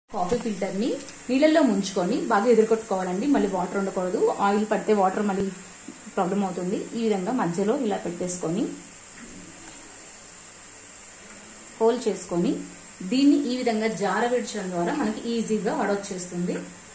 Coffee filter ని నీళ్ళల్లో ముంచుకొని బాగా ఎదురుకొట్టుకోవాలండి. మళ్ళీ వాటర్ ఉండకూడదు. ఆయిల్ పడితే వాటర్ మళ్ళీ ప్రాబ్లం అవుతుంది. ఈ విధంగా మధ్యలో ఇలా పెట్టేసుకొని హోల్ చేసుకొని దీన్ని ఈ విధంగా జార విడచడం ద్వారా మనకి ఈజీగా వడొచ్చేస్తుంది.